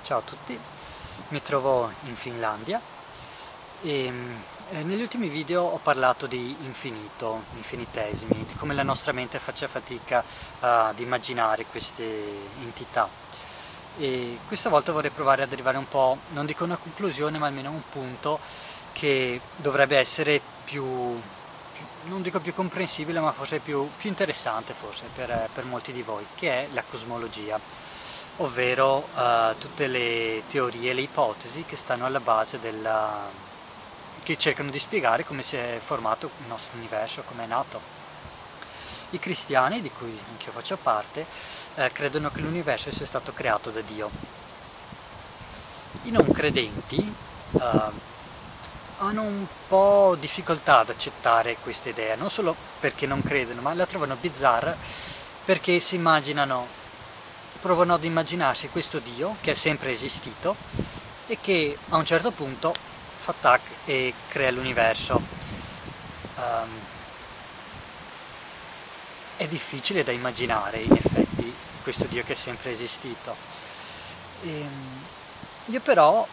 Ciao a tutti, mi trovo in Finlandia e negli ultimi video ho parlato di infinito, infinitesimi, di come la nostra mente faccia fatica ad immaginare queste entità. E questa volta vorrei provare ad arrivare un po', non dico a una conclusione, ma almeno a un punto che dovrebbe essere non dico più comprensibile, ma forse più interessante forse per molti di voi, che è la cosmologia, ovvero tutte le teorie, le ipotesi che stanno alla base che cercano di spiegare come si è formato il nostro universo, come è nato. I cristiani, di cui anch'io faccio parte, credono che l'universo sia stato creato da Dio. I non credenti hanno un po' difficoltà ad accettare questa idea, non solo perché non credono, ma la trovano bizzarra perché provano ad immaginarsi questo Dio che è sempre esistito e che a un certo punto fa tac e crea l'universo. È difficile da immaginare in effetti questo Dio che è sempre esistito. Io però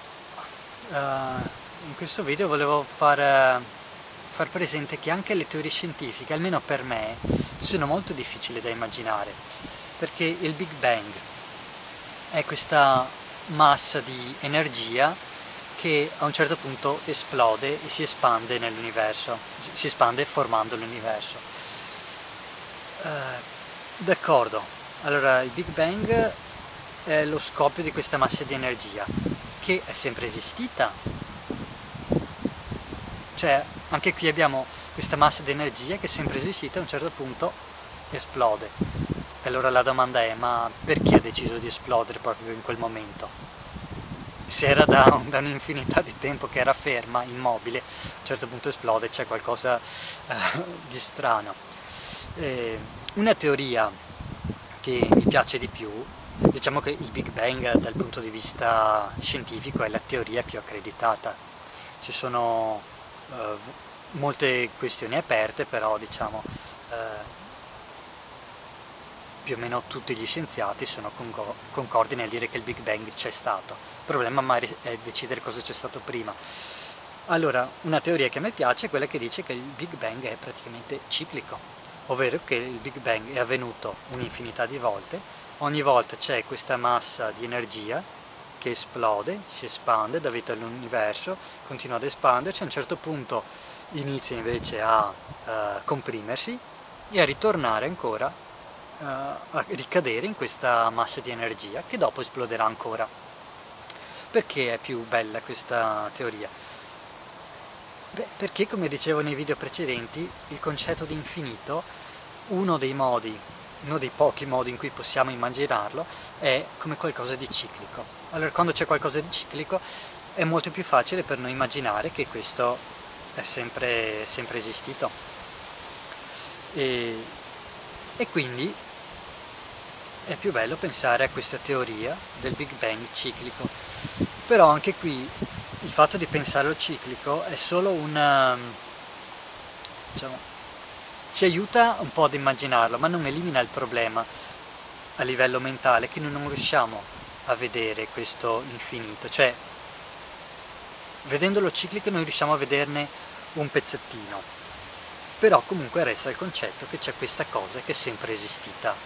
in questo video volevo far presente che anche le teorie scientifiche, almeno per me, sono molto difficili da immaginare, perché il Big Bang è questa massa di energia che a un certo punto esplode e si espande nell'universo, si espande formando l'universo. D'accordo, allora il Big Bang è lo scoppio di questa massa di energia che è sempre esistita. Cioè, anche qui abbiamo questa massa di energia che è sempre esistita e a un certo punto esplode. E allora la domanda è, ma perché ha deciso di esplodere proprio in quel momento? Se era da un'infinità di tempo che era ferma, immobile, a un certo punto esplode, c'è qualcosa di strano. Una teoria che mi piace di più, diciamo che il Big Bang dal punto di vista scientifico è la teoria più accreditata. Ci sono molte questioni aperte, però diciamo più o meno tutti gli scienziati sono concordi nel dire che il Big Bang c'è stato. Il problema magari è decidere cosa c'è stato prima. Allora, una teoria che a me piace è quella che dice che il Big Bang è praticamente ciclico, ovvero che il Big Bang è avvenuto un'infinità di volte, ogni volta c'è questa massa di energia che esplode, si espande, dà vita all'universo, continua ad espandersi, a un certo punto inizia invece a comprimersi e a ritornare ancora a ricadere in questa massa di energia che dopo esploderà ancora. Perché è più bella questa teoria? Beh, perché come dicevo nei video precedenti, il concetto di infinito, uno dei pochi modi in cui possiamo immaginarlo, è come qualcosa di ciclico. Allora quando c'è qualcosa di ciclico è molto più facile per noi immaginare che questo è sempre esistito. E quindi è più bello pensare a questa teoria del Big Bang ciclico. Però anche qui il fatto di pensarlo ciclico è solo diciamo, ci aiuta un po' ad immaginarlo, ma non elimina il problema a livello mentale, che noi non riusciamo a vedere questo infinito. Cioè, vedendolo ciclico noi riusciamo a vederne un pezzettino, però comunque resta il concetto che c'è questa cosa che è sempre esistita.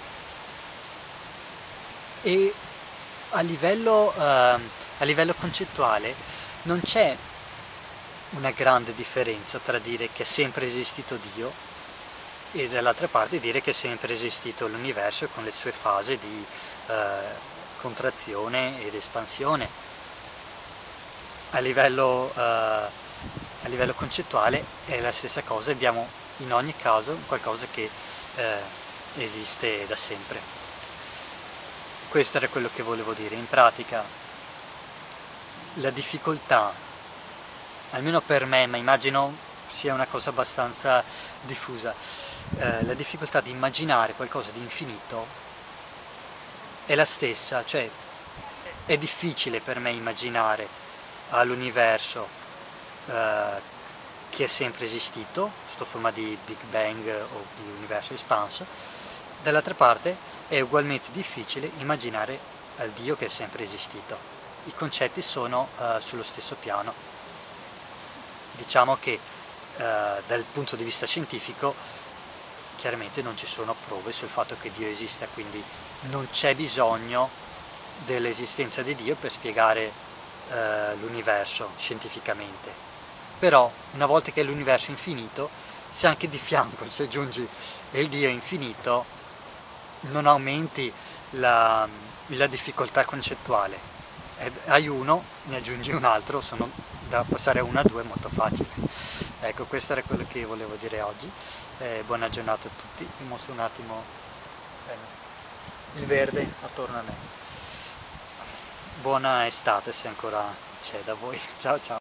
E a livello concettuale non c'è una grande differenza tra dire che è sempre esistito Dio e dall'altra parte dire che è sempre esistito l'universo con le sue fasi di contrazione ed espansione. A livello concettuale è la stessa cosa, abbiamo in ogni caso qualcosa che esiste da sempre. Questo era quello che volevo dire. In pratica la difficoltà, almeno per me, ma immagino sia una cosa abbastanza diffusa, la difficoltà di immaginare qualcosa di infinito è la stessa, cioè è difficile per me immaginare all'universo che è sempre esistito, sotto forma di Big Bang o di universo espanso. Dall'altra parte è ugualmente difficile immaginare al Dio che è sempre esistito. I concetti sono sullo stesso piano. Diciamo che dal punto di vista scientifico chiaramente non ci sono prove sul fatto che Dio esista, quindi non c'è bisogno dell'esistenza di Dio per spiegare l'universo scientificamente. Però una volta che l'universo è infinito, se anche di fianco ci aggiungi il Dio infinito, non aumenti la difficoltà concettuale. Hai uno, ne aggiungi un altro, sono da passare a 1 a 2 è molto facile. Ecco, questo era quello che volevo dire oggi. Buona giornata a tutti. Vi mostro un attimo il verde attorno a me. Buona estate se ancora c'è da voi. Ciao ciao.